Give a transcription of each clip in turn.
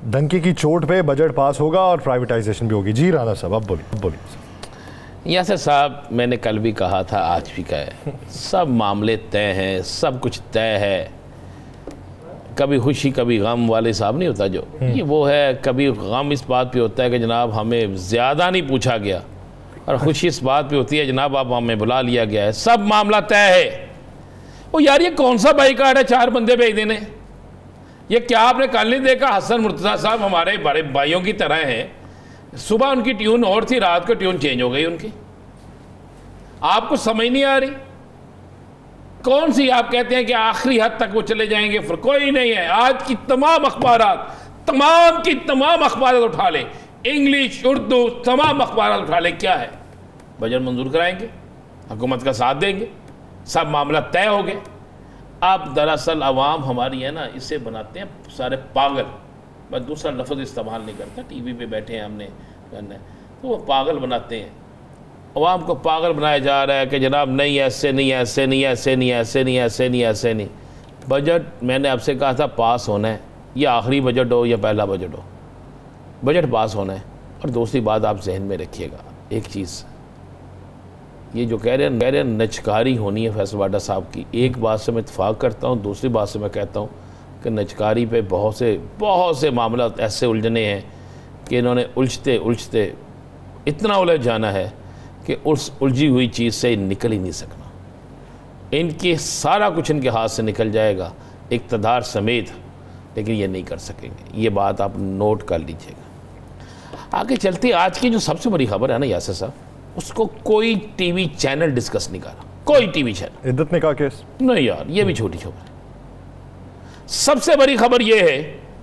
डंकी की चोट पे बजट पास होगा और प्राइवेटाइजेशन भी होगी। जी राणा साहब, अब बोलिए। यासर साहब, मैंने कल भी कहा था, आज भी कहा, सब मामले तय हैं, सब कुछ तय है। कभी खुशी कभी गम वाले साहब नहीं होता जो, ये वो है। कभी गम इस बात पे होता है कि जनाब हमें ज़्यादा नहीं पूछा गया, और खुशी इस बात पे होती है जनाब अब हमें बुला लिया गया है, सब मामला तय है। ओ यार, ये कौन सा बाईकाट है 4 बंदे भेज देने? ये क्या आपने कल नहीं देखा? हसन मुर्तज़ा साहब हमारे बड़े भाइयों की तरह हैं। सुबह उनकी ट्यून और थी, रात को ट्यून चेंज हो गई उनकी। आपको समझ नहीं आ रही कौन सी? आप कहते हैं कि आखिरी हद तक वो चले जाएंगे, फिर कोई नहीं है। आज की तमाम अखबारात, तमाम की तमाम अखबारात उठा ले, इंग्लिश उर्दू तमाम अखबारात उठा ले, क्या है? बजट मंजूर कराएंगे, हुकूमत का साथ देंगे, सब मामला तय हो गए। अब दरअसल अवाम हमारी है ना, इसे बनाते हैं सारे पागल। मैं दूसरा लफ्ज़ इस्तेमाल नहीं करता, टीवी पे बैठे हैं हमने करना है, तो वो पागल बनाते हैं। अवाम को पागल बनाया जा रहा है कि जनाब नहीं, ऐसे नहीं, ऐसे नहीं, ऐसे नहीं, ऐसे नहीं, ऐसे नहीं, ऐसे नहीं। बजट मैंने आपसे कहा था पास होना है, या आखिरी बजट हो या पहला बजट हो, बजट पास होना है। और दूसरी बात आप जहन में रखिएगा एक चीज़, ये जो कह रहे हैं नचकारी होनी है फैसल वाडा साहब की, एक बात से मैं इत्फाक करता हूँ, दूसरी बात से मैं कहता हूँ कि नचकारी पे बहुत से मामला ऐसे उलझने हैं कि इन्होंने उलझते उलझते इतना उलझ जाना है कि उस उलझी हुई चीज़ से निकल ही नहीं सकना। इनके सारा कुछ इनके हाथ से निकल जाएगा, इक़्तिदार समेत, लेकिन ये नहीं कर सकेंगे। ये बात आप नोट कर लीजिएगा। आगे चलते आज की जो सबसे बड़ी खबर है ना यासर साहब, उसको कोई टीवी चैनल डिस्कस नहीं कर रहा, कोई टीवी चैनल। इद्दत ने कहा केस नहीं यार, ये भी छोटी खबर है। सबसे बड़ी खबर यह है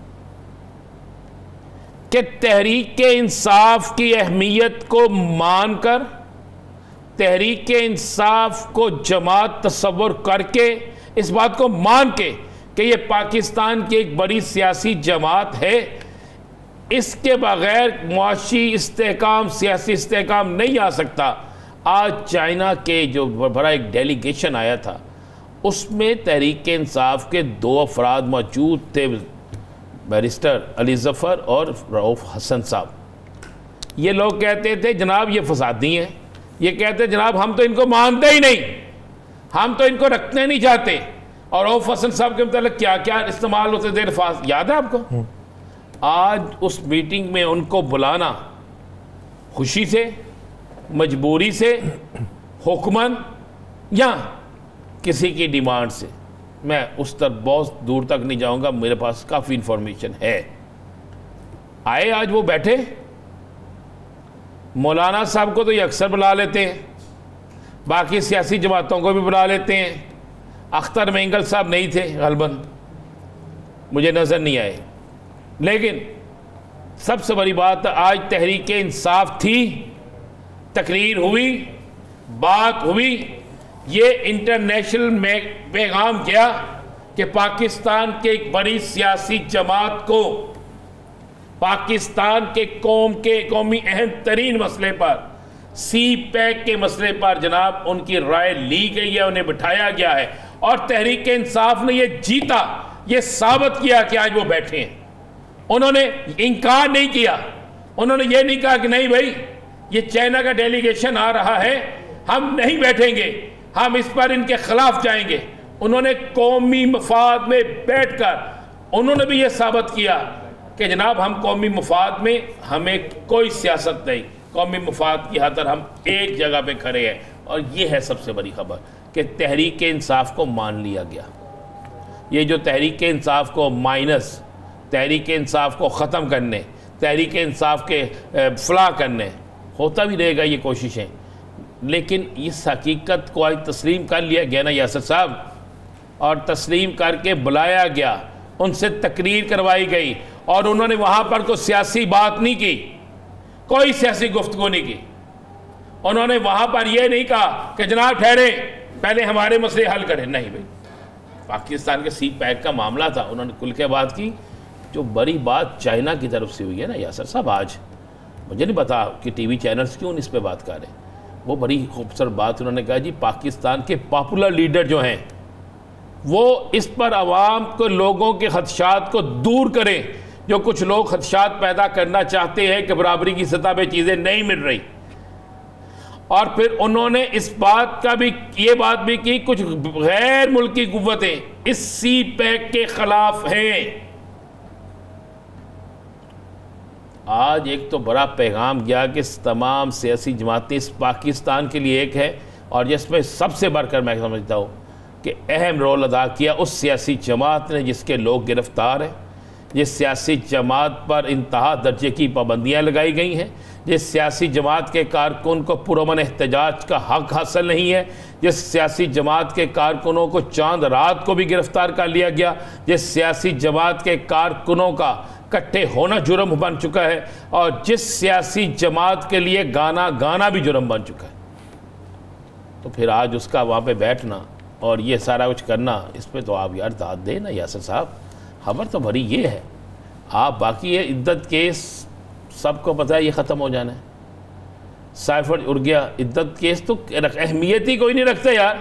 कि तहरीक इंसाफ की अहमियत को मानकर, तहरीक इंसाफ को जमात तस्वुर करके, इस बात को मान के कि ये पाकिस्तान की एक बड़ी सियासी जमात है, इसके बगैर मुआशी इस्तेहकाम, सियासी इस्तेहकाम नहीं आ सकता। आज चाइना के जो बड़ा एक डेलीगेशन आया था, उसमें तहरीक इंसाफ के 2 अफराद मौजूद थे, बैरिस्टर अली ज़फ़र और रऊफ़ हसन साहब। ये लोग कहते थे जनाब ये फसादी हैं, ये कहते जनाब हम तो इनको मानते ही नहीं, हम तो इनको रखने नहीं चाहते। और रऊफ़ हसन साहब के मतलब क्या क्या इस्तेमाल होते थे अल्फाज, याद है आपको? आज उस मीटिंग में उनको बुलाना खुशी से, मजबूरी से, हुक्मन या किसी की डिमांड से, मैं उस तक बहुत दूर तक नहीं जाऊंगा, मेरे पास काफ़ी इंफॉर्मेशन है। आए आज वो बैठे, मौलाना साहब को तो ये अक्सर बुला लेते हैं, बाकी सियासी जमातों को भी बुला लेते हैं। अख्तर मेंगल साहब नहीं थे गलबन, मुझे नज़र नहीं आए। लेकिन सबसे बड़ी बात, आज तहरीक इंसाफ थी, तकरीर हुई, बात हुई, ये इंटरनेशनल में पैगाम गया कि पाकिस्तान के एक बड़ी सियासी जमात को पाकिस्तान के कौमी अहम तरीन मसले पर, सी पैक के मसले पर जनाब उनकी राय ली गई है, उन्हें बिठाया गया है। और तहरीक इंसाफ ने ये जीता, ये साबित किया कि आज वो बैठे हैं। उन्होंने इनकार नहीं किया, उन्होंने ये नहीं कहा कि नहीं भाई ये चाइना का डेलीगेशन आ रहा है, हम नहीं बैठेंगे, हम इस पर इनके खिलाफ जाएंगे। उन्होंने कौमी मफाद में बैठकर उन्होंने भी ये साबित किया कि जनाब हम कौमी मफाद में, हमें कोई सियासत नहीं, कौमी मफाद की खातिर हम एक जगह पे खड़े हैं। और ये है सबसे बड़ी खबर कि तहरीक इंसाफ को मान लिया गया। ये जो तहरीक इंसाफ को माइनस, तहरीक इंसाफ को ख़त्म करने, तहरीक इंसाफ के फलाह करने, होता भी रहेगा ये कोशिशें, लेकिन इस हकीकत को आज तस्लीम कर लिया गया ना यासर साहब, और तस्लीम करके बुलाया गया, उनसे तकरीर करवाई गई, और उन्होंने वहाँ पर कोई सियासी बात नहीं की, कोई सियासी गुफ्तगू नहीं की। उन्होंने वहाँ पर यह नहीं कहा कि जनाब ठहरे पहले हमारे मसले हल करें, नहीं भाई। पाकिस्तान के सी पैक का मामला था, उन्होंने खुल के बात की। जो बड़ी बात चाइना की तरफ से हुई है ना यासर साहब, आज मुझे नहीं पता कि टीवी चैनल्स क्यों इस पर बात कर रहे हैं, वो बड़ी खूबसूरत बात उन्होंने कहा जी, पाकिस्तान के पॉपुलर लीडर जो हैं वो इस पर आवाम को, लोगों के खदशात को दूर करें जो कुछ लोग खदशात पैदा करना चाहते हैं कि बराबरी की सतह पे चीज़ें नहीं मिल रही। और फिर उन्होंने इस बात का भी ये बात भी की कुछ गैर मुल्की कुव्वतें इस सी पैक के खिलाफ हैं। आज एक तो बड़ा पैगाम गया कि तमाम सियासी जमातें इस पाकिस्तान के लिए एक है, और जिसमें सबसे बढ़कर मैं समझता हूँ कि अहम रोल अदा किया उस सियासी जमात ने जिसके लोग गिरफ्तार हैं, जिस सियासी जमात पर इंतहा दर्जे की पाबंदियाँ लगाई गई हैं, जिस सियासी जमात के कारकुन को पुरअमन एहतजाज का हक हासिल नहीं है, जिस सियासी जमात के कारकुनों को चांद रात को भी गिरफ्तार कर लिया गया, जिस सियासी जमात के कारकुनों का इकट्ठे होना जुर्म बन चुका है, और जिस सियासी जमात के लिए गाना गाना भी जुर्म बन चुका है। तो फिर आज उसका वहाँ पे बैठना और ये सारा कुछ करना, इस पर तो आप यार दाद दें ना यासर साहब। खबर तो भरी ये है, आप बाकी ये इद्दत केस सबको पता है ये ख़त्म हो जाना है। साइफर उड़ गया, इद्दत केस तो अहमियत ही कोई नहीं रखता यार,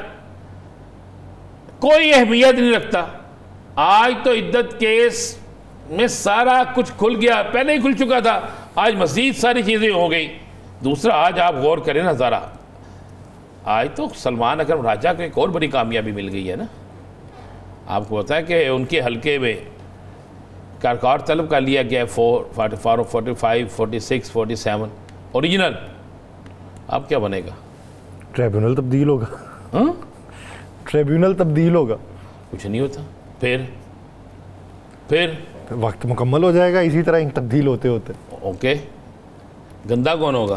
कोई अहमियत नहीं रखता। आज तो इद्दत केस में सारा कुछ खुल गया, पहले ही खुल चुका था, आज मज़ीद सारी चीज़ें हो गई। दूसरा, आज आप गौर करें ना ज़रा, आज तो सलमान अकरम राजा को एक और बड़ी कामयाबी मिल गई है ना। आपको पता है कि उनके हलके में कारकार तलब कर लिया गया 45, 46, 47 ओरिजिनल। अब क्या बनेगा? ट्रिब्यूनल तब्दील होगा। हाँ, ट्रिब्यूनल तब्दील होगा, कुछ नहीं होता। फिर वक्त मुकम्मल हो जाएगा इसी तरह तब्दील होते होते। ओके, गंदा कौन होगा?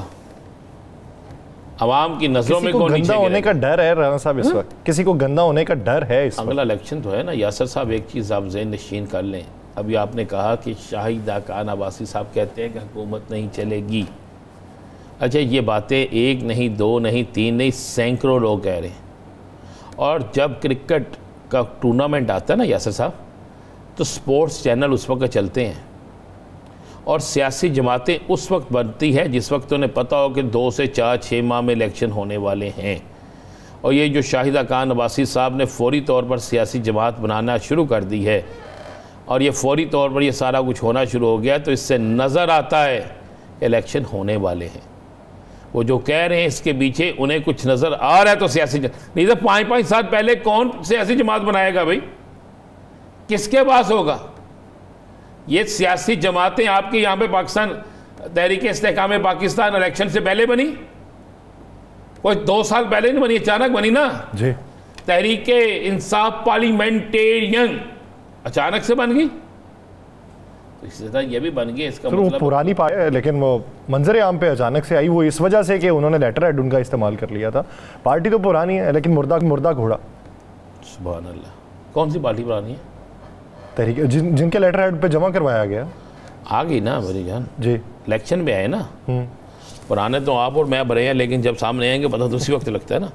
आवाम की नजरों में कौन गंदा होने का डर है राना साहब इस वक्त, किसी को गंदा होने का डर है इस अगला इलेक्शन तो है ना यासर साहब। एक चीज़ आप ज़हन नशीन कर लें, अभी आपने कहा कि शाहिदा खान अब्बासी साहब कहते हैं कि हुकूमत नहीं चलेगी। अच्छा, ये बातें एक नहीं, दो नहीं, तीन नहीं, सैकड़ों लोग कह रहे हैं। और जब क्रिकेट का टूर्नामेंट आता है ना यासर साहब, तो स्पोर्ट्स चैनल उस वक्त चलते हैं और सियासी जमातें उस वक्त बनती है जिस वक्त उन्हें पता हो कि 2 से 4-6 माह में इलेक्शन होने वाले हैं। और ये जो शाहिदा खान अब्बासी साहब ने फौरी तौर पर सियासी जमात बनाना शुरू कर दी है और ये फौरी तौर पर ये सारा कुछ होना शुरू हो गया, तो इससे नज़र आता है इलेक्शन होने वाले हैं। वो जो कह रहे हैं इसके पीछे उन्हें कुछ नज़र आ रहा है, तो सियासी नहीं तो 5-5 साल पहले कौन सियासी जमात बनाएगा भाई? किसके पास होगा? ये सियासी जमातें आपके यहाँ पे पाकिस्तान तहरीक इस्तेहकाम पाकिस्तान इलेक्शन से पहले बनी, कोई 2 साल पहले नहीं बनी, अचानक बनी ना जी। तहरीक इंसाफ पार्लियामेंटेरियन अचानक से बन गई, तो इसी तरह ये भी बन गई। इसका मतलब वो पुरानी पार्टी है, लेकिन वो मंजर आम पे अचानक से आई, वो इस वजह से कि उन्होंने लेटर हेड उनका इस्तेमाल कर लिया था। पार्टी तो पुरानी है, लेकिन मुर्दा घोड़ा। सुभान अल्लाह, कौन सी पार्टी पुरानी है? तहरीक जिनके लेटर हेड पे जमा करवाया गया आ गई ना मेरी जान जी, इलेक्शन में आए ना। पुराने तो आप और मैं भरे हैं, लेकिन जब सामने आएंगे पता तो उसी वक्त लगता है ना।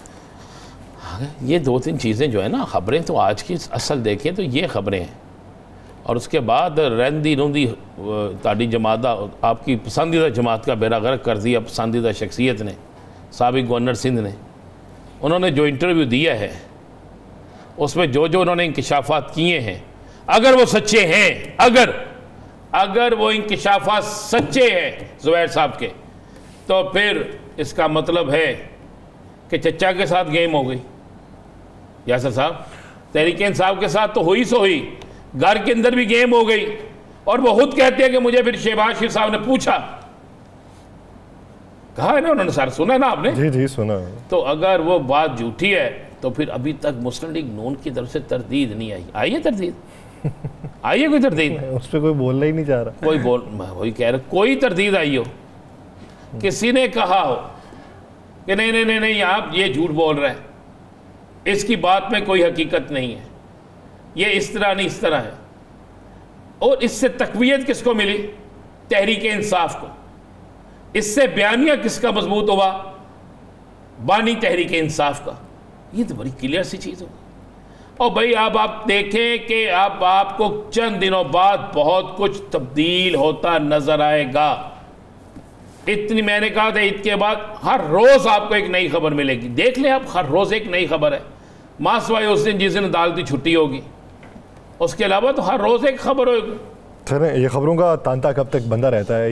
ये 2-3 चीज़ें जो है ना, खबरें तो आज की असल देखें तो ये खबरें हैं। और उसके बाद रंदी रूंदी ताड़ी जमात, आपकी पसंदीदा जमात का बेड़ा गर्क कर दिया पसंदीदा शख्सियत ने, साबिक गवर्नर सिंध ने। उन्होंने जो इंटरव्यू दिया है उसमें जो उन्होंने इंकशाफात किए हैं, अगर वो सच्चे हैं, अगर वो इंकशाफात सच्चे हैं ज़ुबैर साहब के, तो फिर इसका मतलब है कि चचा के साथ गेम हो गई। यासर साहब, तहरीक इंसाफ के साथ तो हुई सो हुई, घर के अंदर भी गेम हो गई। और वो खुद कहते हैं कि मुझे फिर शहबाज शरीफ साहब ने पूछा, कहा है ना उन्होंने, सर सुना ना आपने? जी जी सुना। तो अगर वो बात झूठी है तो फिर अभी तक मुस्लिम लीग नून की तरफ से तरदीद नहीं आई। आई है तरदीद? आई है कोई तरदीद? उस पर कोई बोलना ही नहीं चाह रहा। कोई वही कह रहा, कोई तरदीद आई हो, किसी ने कहा हो कि नहीं नहीं नहीं नहीं आप ये झूठ बोल रहे हैं, इसकी बात में कोई हकीकत नहीं है, ये इस तरह नहीं इस तरह है। और इससे तकवीयत किसको मिली? तहरीक इंसाफ को। इससे बयानिया किसका मजबूत हुआ? बानी तहरीक इंसाफ का। ये तो बड़ी क्लियर सी चीज़ हो। और भाई अब आप देखें कि अब आपको चंद दिनों बाद बहुत कुछ तब्दील होता नजर आएगा। इतनी मैंने कहा था ईद के बाद हर रोज़ आपको एक नई खबर मिलेगी। देख लें आप, हर रोज़ एक नई खबर है। मासवाई उस दिन जिस दिन अदालती छुट्टी होगी, उसके अलावा तो हर रोज़ एक खबर होगी। सर ये खबरों का तांता कब तक बंदा रहता है?